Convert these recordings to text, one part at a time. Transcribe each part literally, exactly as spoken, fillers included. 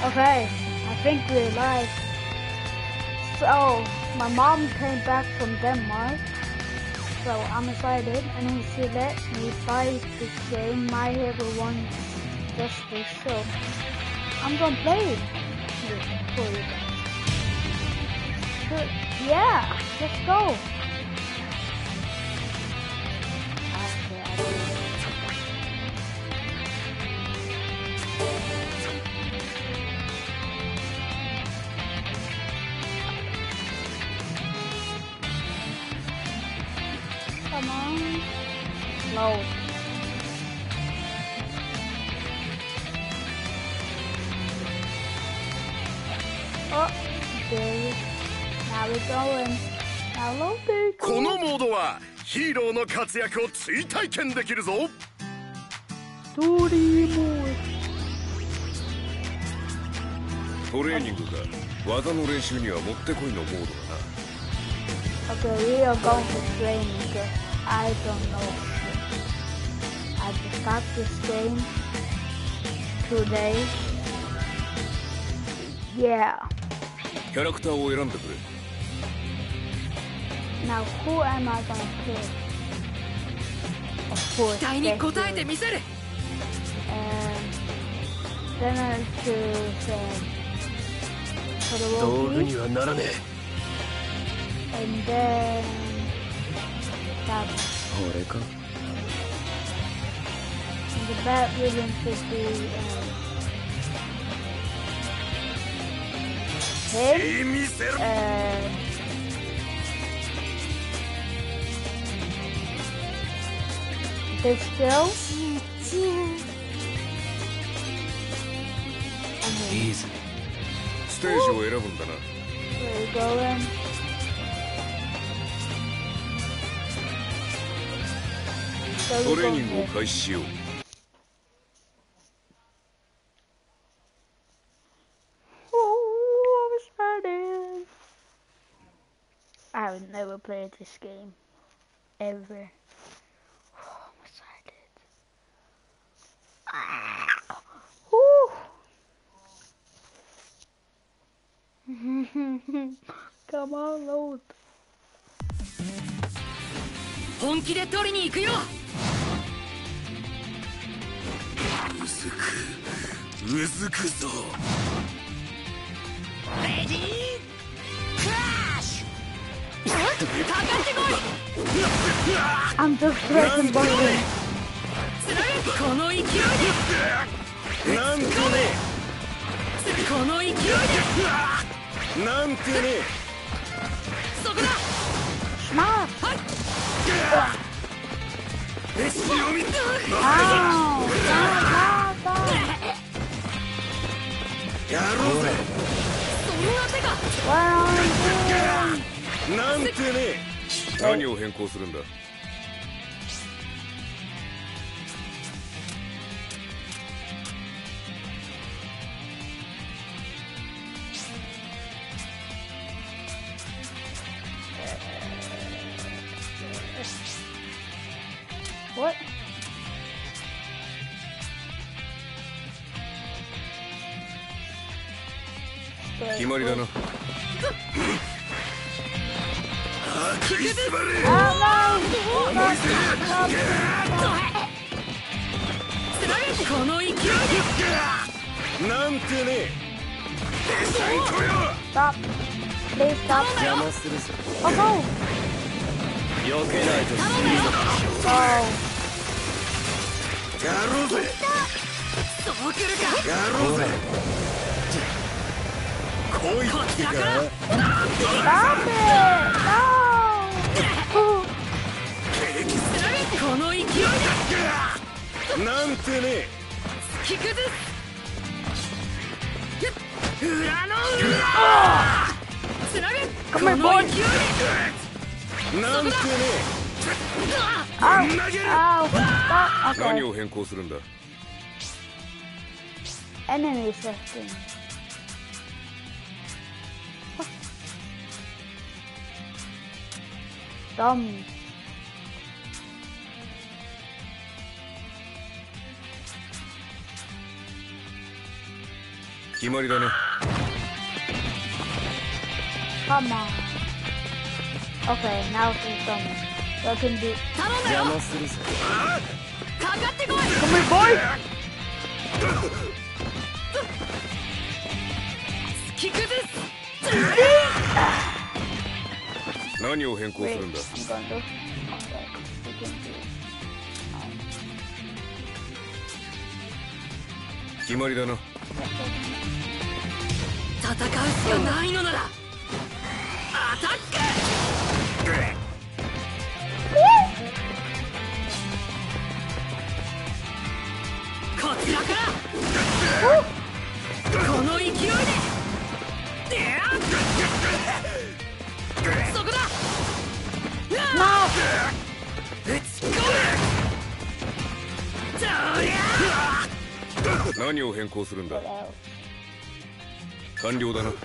Okay, I think we're live. So, my mom came back from Denmark, so I'm excited, and then she let me buy this game, My Hero One Justice, so I'm gonna play it for you guys. So, yeah, let's go. Come on. Load. Oh, there. Now we're going. Now loading. このモードはヒーローの活躍を追体験できるぞ。 ストーリーモード。トレーニングか技の練習にはもってこいのモードだな。 Okay, we are going to training because I don't know. I just got this game today. Yeah. キャラクターを選んでくれ。 Now who am I gonna pick? Of course. 期待に応えてみせる。 And then I choose um, 道具にはならねえ。 And then that and the bat ribbon should be um, him and this still Easy. ステージを選ぶんだな。 Where you going? So トレーニングを開始しよう。 Oh, I'm excited. I've never played this game ever. Oh, I'm excited. Ah. Come on, load. 本気で取りに行くよ。 うずく、うずくぞ。 レディークラッシュ。かかってこい。 I'm just pressing button. この勢いで。 なんてね。 この勢いで。 なんてね。 そこだ。 Smart. はい。 Ow! What are you doing? なんてね。何を変更するんだ。 What? 決まりだな。食いしばれ。 この勢いで。 なんてね。 Stop. Please stop. 邪魔するぞ。 Oh no. 避けないと死ぬぞ。 Oh. やろうぜ。 そうくるか。 やろうぜ。来いってか。 Stop it. No. この勢いで。 なんてね。 突き崩す。裏の裏。つなぐ。この勢いで。 なんてね。 Ow. Ow. Stop. 何 Okay. を変更するんだ。 Enemy setting. Dumb. 決まりだな。 Come on. Okay, now she's done. So I can do. 邪魔するぜ。かかってこい。 Come here, boy. 突き崩す。 何を変更す Wait, るんだ。 I'm gonna do. Okay, we can do. Um, 決まりだな。 戦うしかないのならアタック。こちらからこの勢いで。そこだ。 no. 打ち込む。そりゃ。 何を変更するんだ。 What else? 完了だな。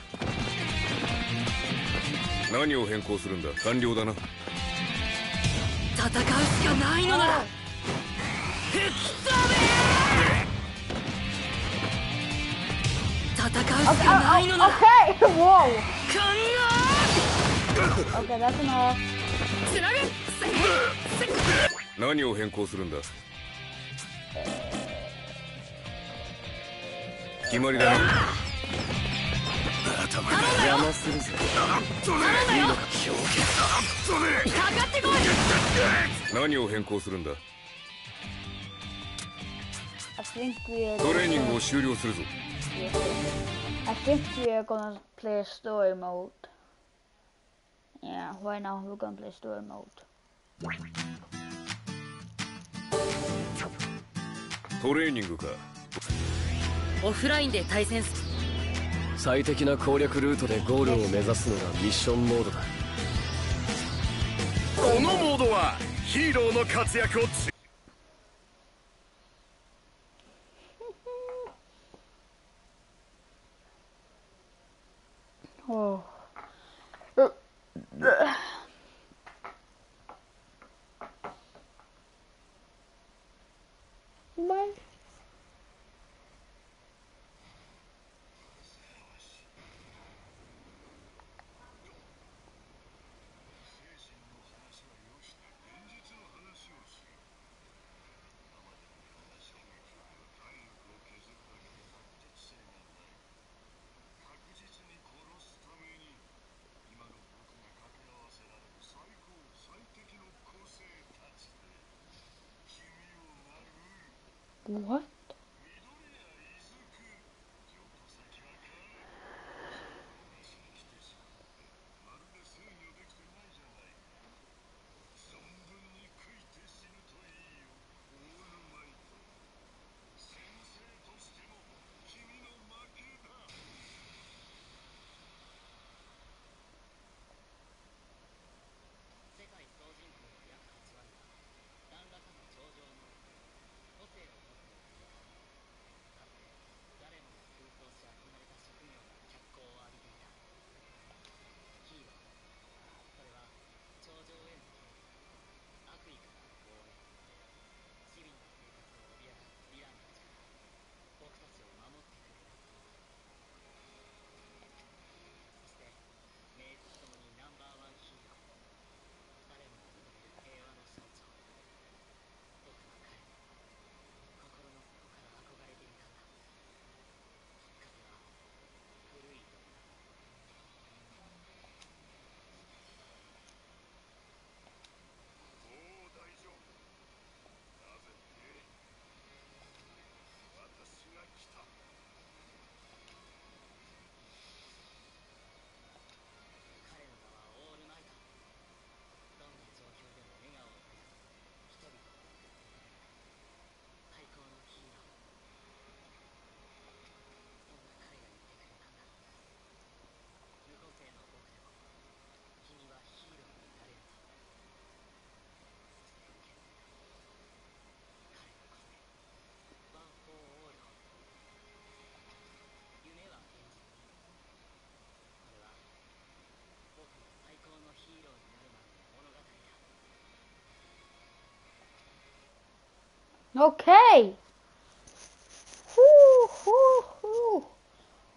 何を変更するんだ。完了だな。 戦うしかないのなら吹き飛べ。戦うし Okay, かないのなら okay. Whoa. 考 Okay, that's enough. えつなぐ。 何を変更するんだ。決まりだな。 邪魔するぜ。頼んだよ。かかってこい。 何を変更するんだ。 I think we're. トレーニングを終了するぞ。 I think we're gonna play story mode. Yeah, right now we're gonna play story mode. トレーニングか。 オフラインで対戦す。 最適な攻略ルートでゴールを目指すのがミッションモードだ。 このモードはヒーローの活躍をつ Oh. Uh, uh. Bye. What? Okay. Whoo, whoo, whoo.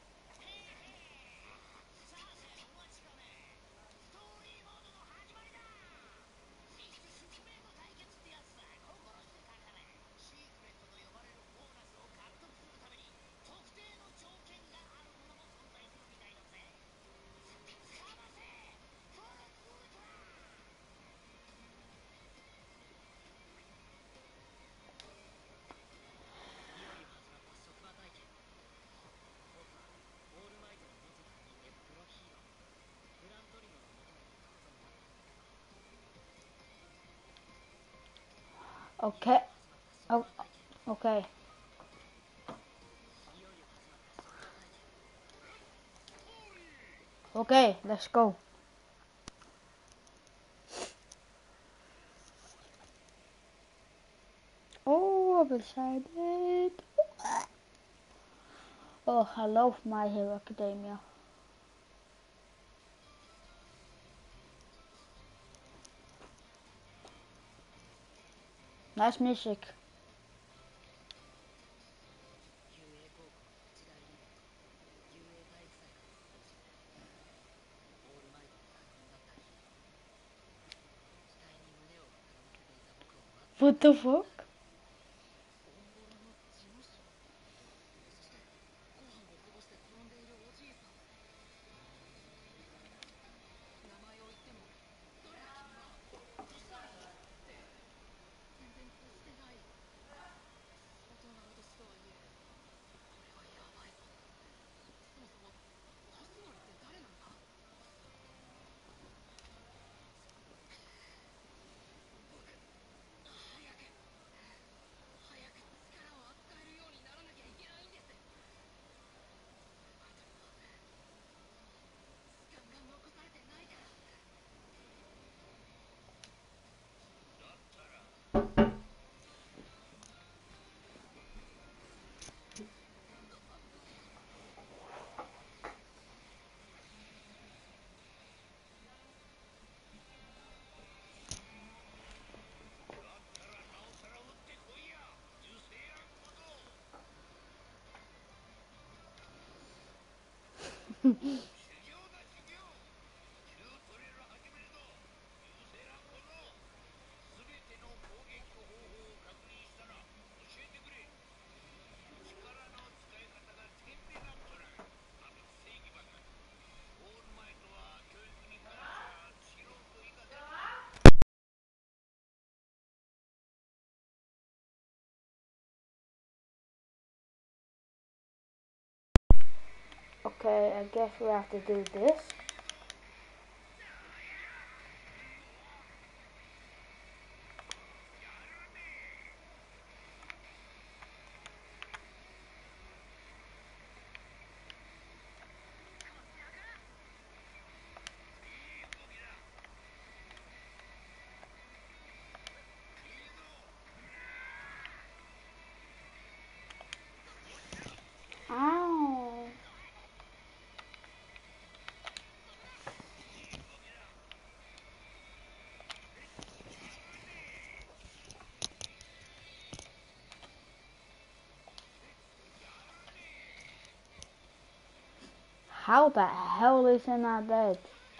Okay. Oh, okay. Okay, let's go. Oh, I'm excited. Oh, I love My Hero Academia. Nice music. What the fuck? Okay, I guess we have to do this. Ow. How the hell is he not dead?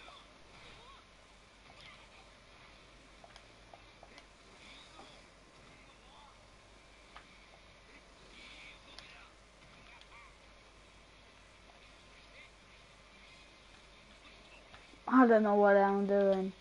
I don't know what I'm doing.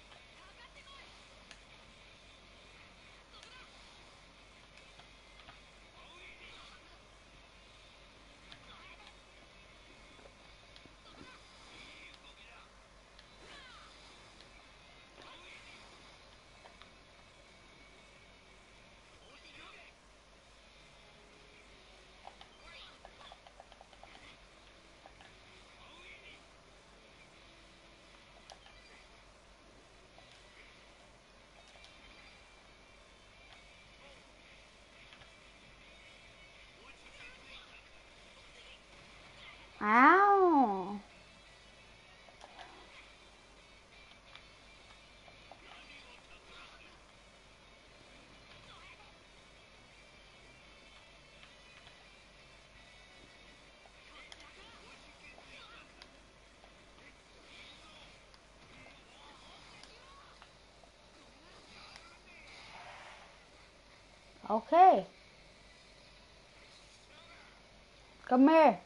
Ow. Okay. Come here.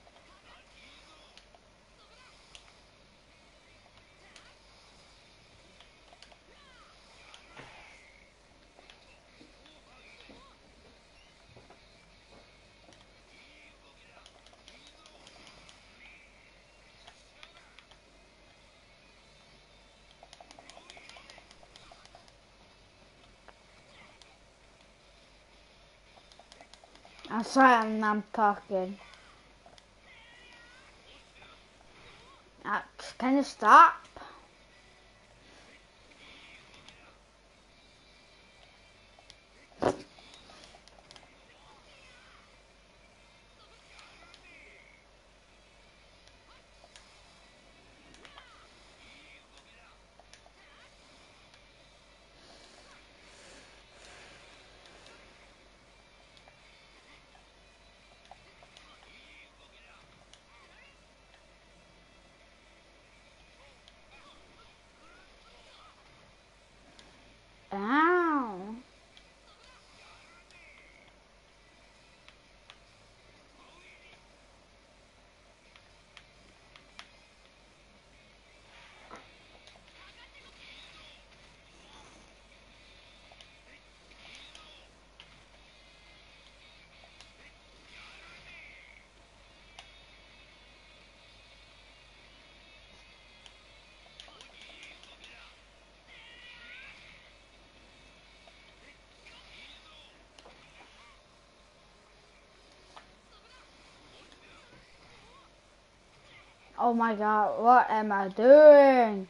I'm sorry, I'm, I'm talking. Uh, can you stop? Ow. Oh my god, what am I doing?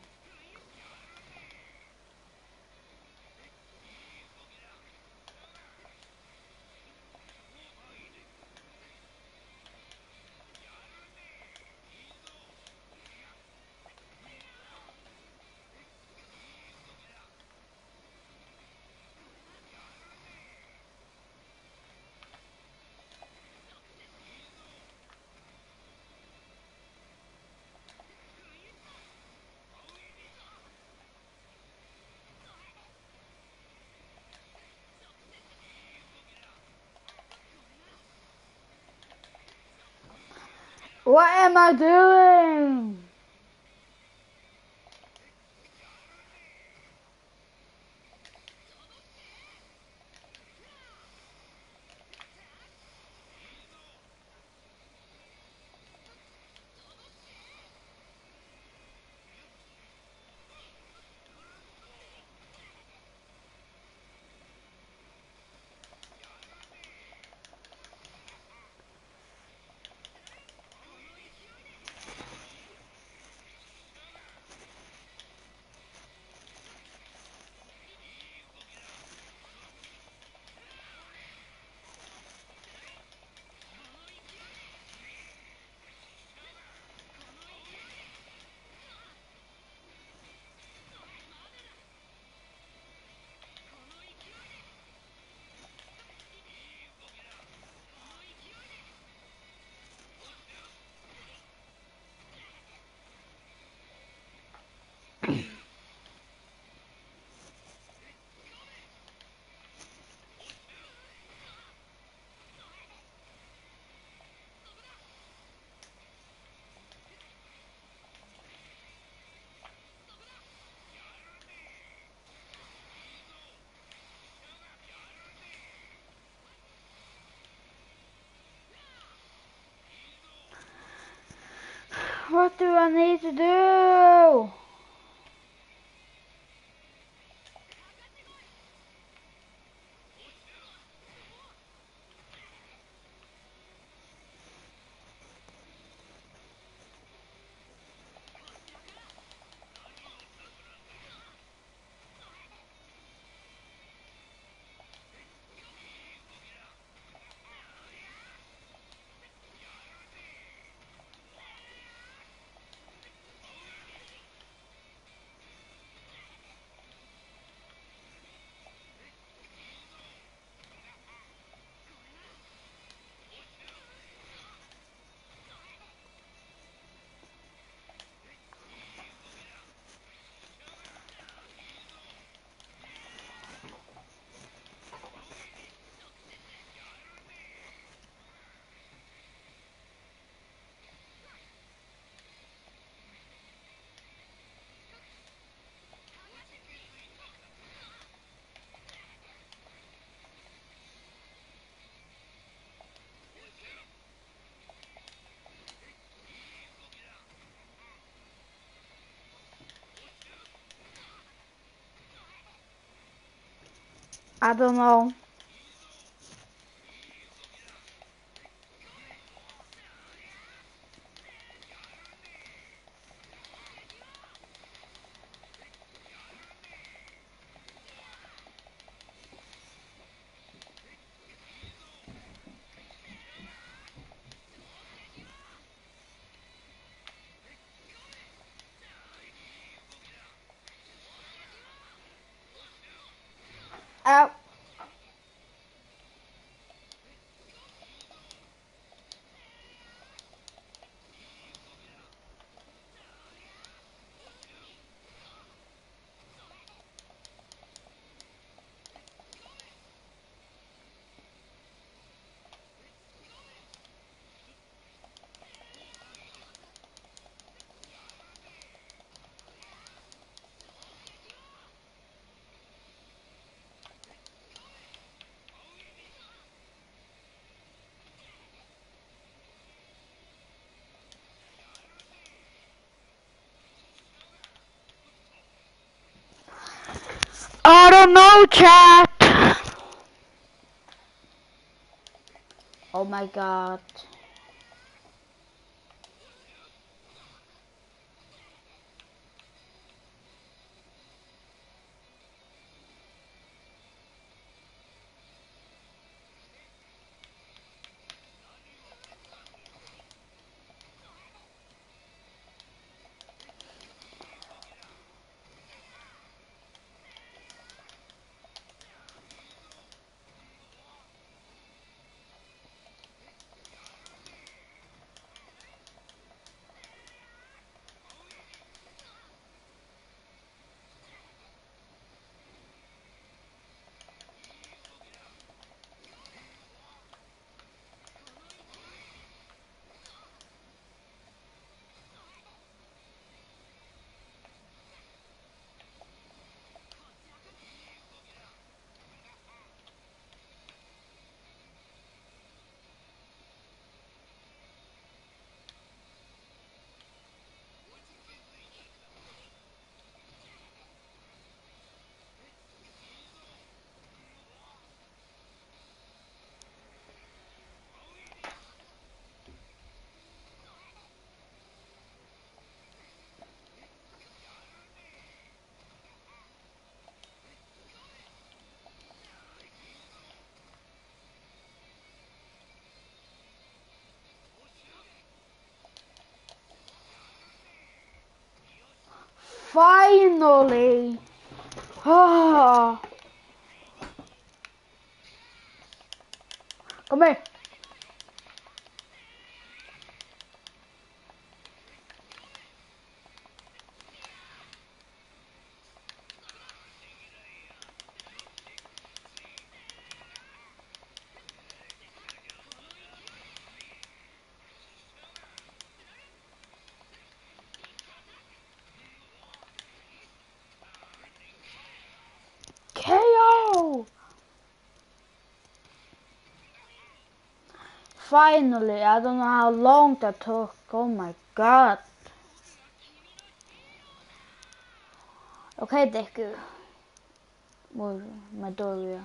What am I doing? What do I need to do? I don't know. Ow. I don't know, chat. Oh my god. Finally. Ah. Come here. K O. Finally, I don't know how long that took. Oh my god. Okay, Deku. Well, Midoriya.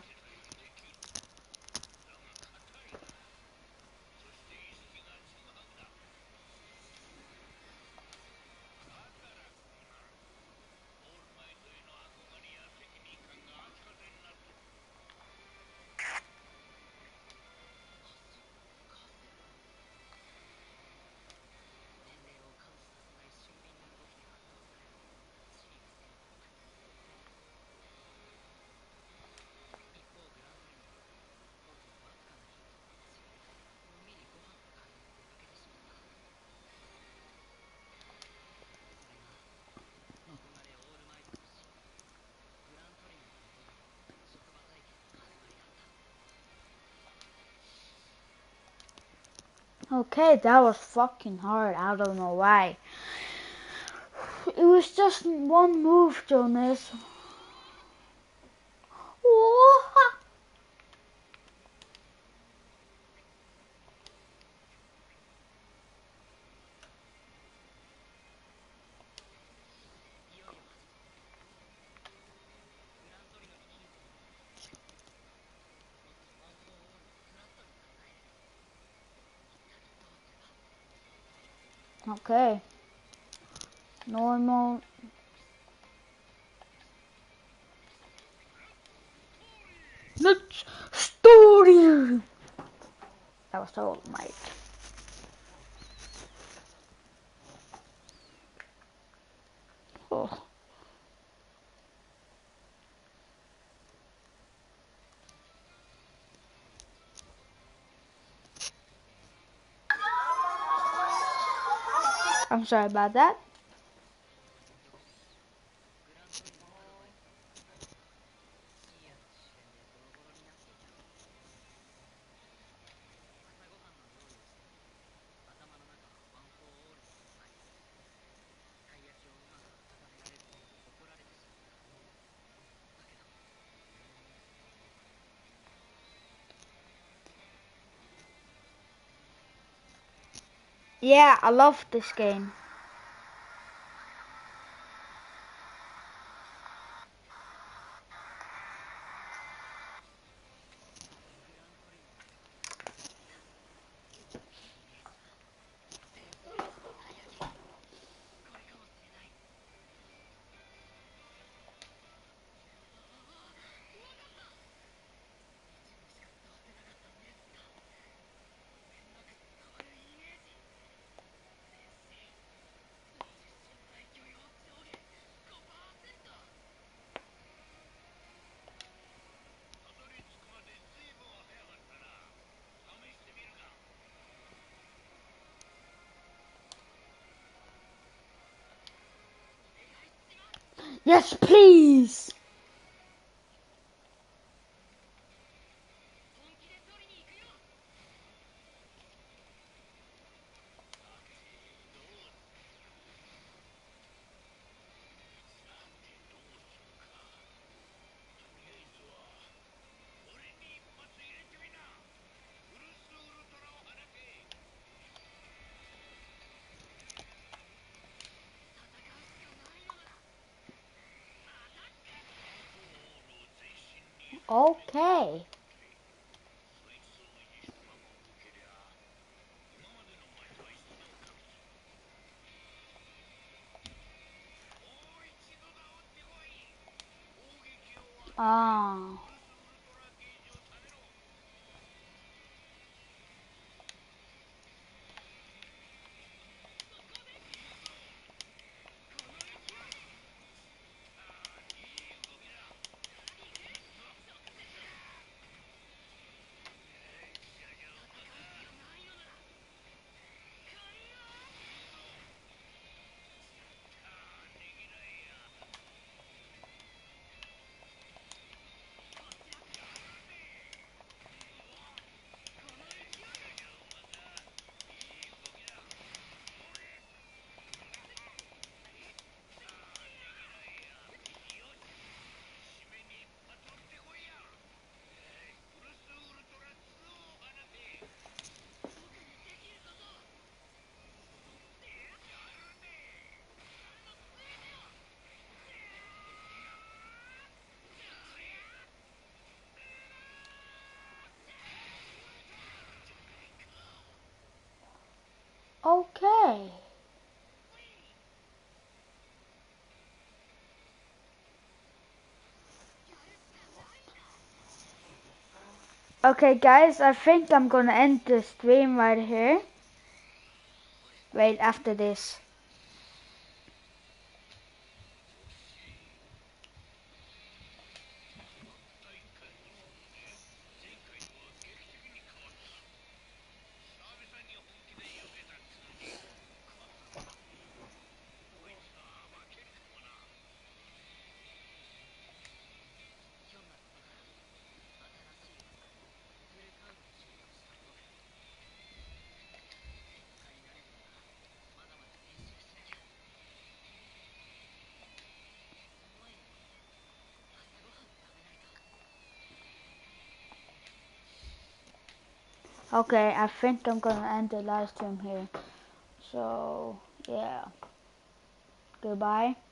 Okay, that was fucking hard. I don't know why. It was just one move, Jonas. Okay. Normal. Let's story. That was so might. Oh. I'm sorry about that. Yeah, I love this game. Yes, please. Okay. Ah. Okay. Okay, guys, I think I'm gonna end the stream right here. Wait, after this. Okay, I think I'm gonna end the live stream here. So, yeah. Goodbye.